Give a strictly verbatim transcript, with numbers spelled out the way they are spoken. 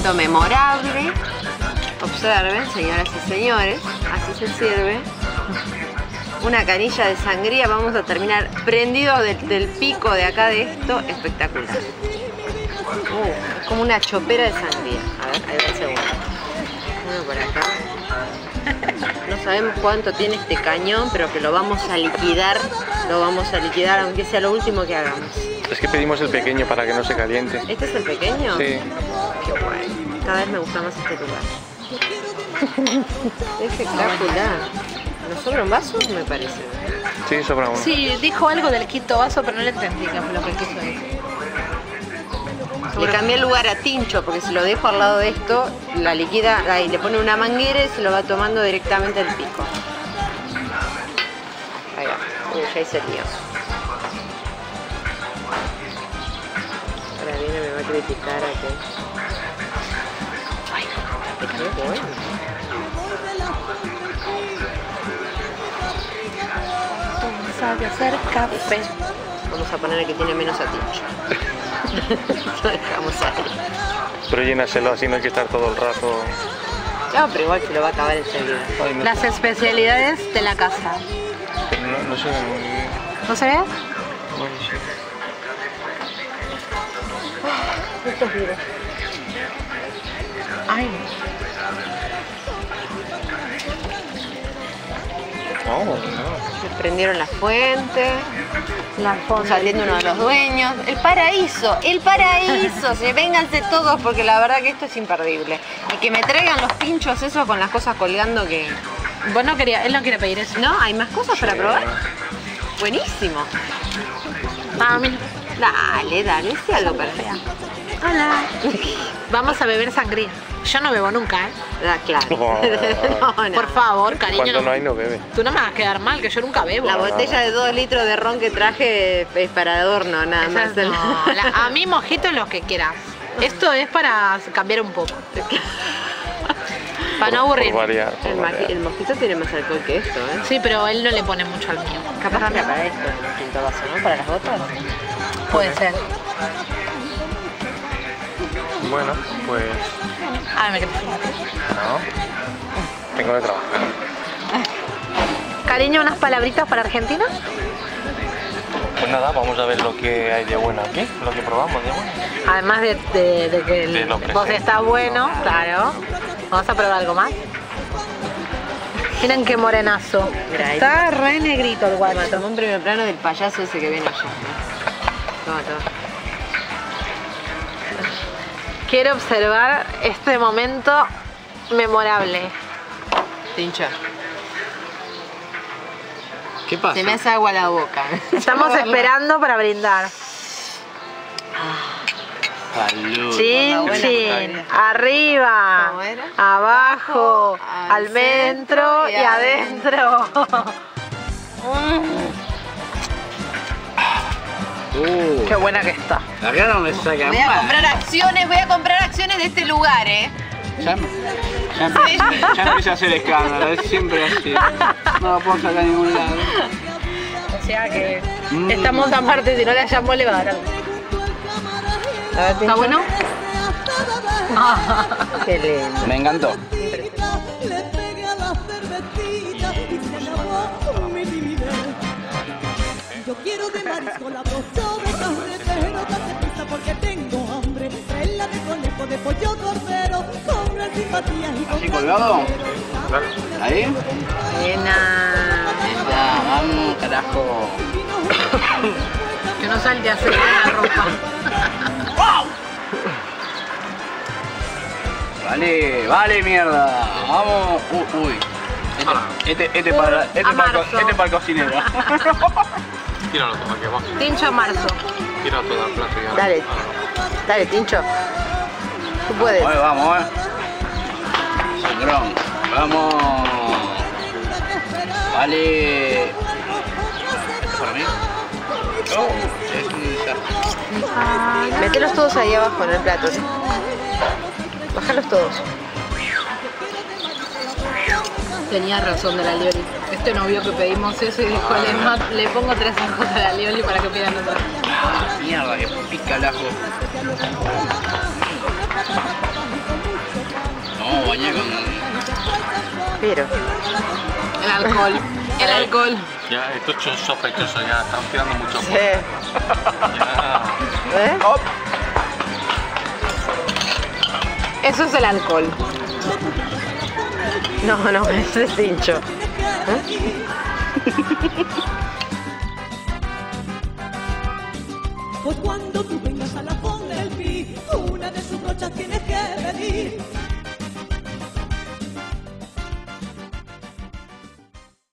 momento memorable. Observen, señoras y señores, así se sirve. Una canilla de sangría, vamos a terminar prendidos de, del pico de acá de esto, espectacular. Uh, es como una chopera de sangría. A ver, ahí va el segundo. Uno por acá. No sabemos cuánto tiene este cañón, pero que lo vamos a liquidar, lo vamos a liquidar aunque sea lo último que hagamos. Es que pedimos el pequeño para que no se caliente. ¿Este es el pequeño? Sí. Qué bueno. Cada vez me gusta más este lugar. Espectacular. ¿Nos sobra un vaso? Me parece. Sí, sobra uno. Sí, dijo algo del quinto vaso, pero no le entendí qué fue lo que quiso decir. Le cambié el lugar a Tincho porque si lo dejo al lado de esto, la liquida, ahí le pone una manguera y se lo va tomando directamente del pico. Ahí va. Uy, ya hice el mío. Ahora viene, me va a criticar a que... Ay, qué bueno. Sabe hacer café. Vamos a poner que tiene menos a Tincho. Lo dejamos ahí. Pero llénaselo, así no hay que estar todo el rato. No, pero igual se lo va a acabar enseguida. Ay, no. Las especialidades de la casa. Pero no, no se ve muy bien. ¿No se ve? Bueno, sí. Esto es duro. Ay, No, no. Prendieron la fuente. la fonda. Saliendo uno de los dueños. El paraíso, el paraíso. Sí, vénganse todos porque la verdad que esto es imperdible. Y que me traigan los pinchos esos con las cosas colgando que... Vos no querías, él no quiere pedir eso. ¿No? ¿Hay más cosas para probar? Buenísimo. Ah, mira. Dale, dale, sí, algo para fea. Hola. Vamos a beber sangría. Yo no bebo nunca, ¿eh? Ah, claro. Oh. No, no. Por favor, cariño. Cuando no hay, no bebe. Tú no me vas a quedar mal, que yo nunca bebo. La botella de dos litros de ron que traje es para adorno, nada más. Esas no. La- a mí mojito lo que quieras. Esto es para cambiar un poco. Para no aburrir. Por variar, por El, variar. maqui- el mojito tiene más alcohol que esto, ¿eh? Sí, pero él no le pone mucho al mío. Capaz que era para esto, el quinto vaso, ¿no? Para las gotas. Puede ser. Bueno, pues... Ah, me quedé. No. Tengo que trabajar. Cariño, unas palabritas para Argentina. Pues nada, vamos a ver lo que hay de bueno aquí, lo que probamos de bueno. Además de, de- de que el- De lo vos presente. estás bueno, claro. Vamos a probar algo más. Miren qué morenazo. Mira, ahí. Está re negrito el Toma, guacho. toma un primer plano del payaso ese que viene allá. ¿no? Toma, toma. Quiero observar este momento memorable. Tincho, ¿Qué pasa? se me hace agua la boca. Estamos esperando para brindar. Salud. Chin, buena chin. boca. Arriba, ¿Cómo era? abajo, Al al centro centro y y adentro. Uh, Qué buena que está. Acá no me sacan Voy a más. comprar acciones, voy a comprar acciones de este lugar, ¿eh? Ya, ya, empieza- ya empieza a hacer escándalo, es siempre así. No lo puedo sacar a ningún lado. O sea que Mm. estamos aparte, si no la llamo le va a dar algo. A ver, ¿Está bueno? Qué lindo. Me encantó. Le pegué a la cervecita y se acabó con mi vida. Yo quiero de marisco la brocha de carretero, date prisa porque tengo hambre. Traerla de conejo, de pollo cordero, con gran simpatía y con ¿Así colgado? ¿Ahí? Buena. Ya, vamos, carajo. Que no salte a hacer la ropa. Vale, vale, mierda. Vamos. Uh, uy. Este, este, este, para, este, a para, el co- marzo. este para el cocinero. Tíralo todo aquí abajo. Tincho marzo. Tíralo todo al plato y ya. Dale, dale, Tincho. Tú puedes. Vamos, vamos, eh. Sangrón. Vamos. Vale. ¿Esto para mí? Oh, es un desastre. Mételos todos ahí abajo en el plato, ¿sí? Bájalos todos. Tenía razón de la Lioli. Este novio que pedimos eso y dijo, le, ma- le pongo tres ojos a la Lioli para que pidan otra. Mierda, que pica el ajo. compañero. Pero. El alcohol. El alcohol. Ya, esto es sospechoso, ya están tirando mucho. Sí. Ya. ¿Eh? Hop. Eso es el alcohol. No, no, ese es cincho. Pues cuando tú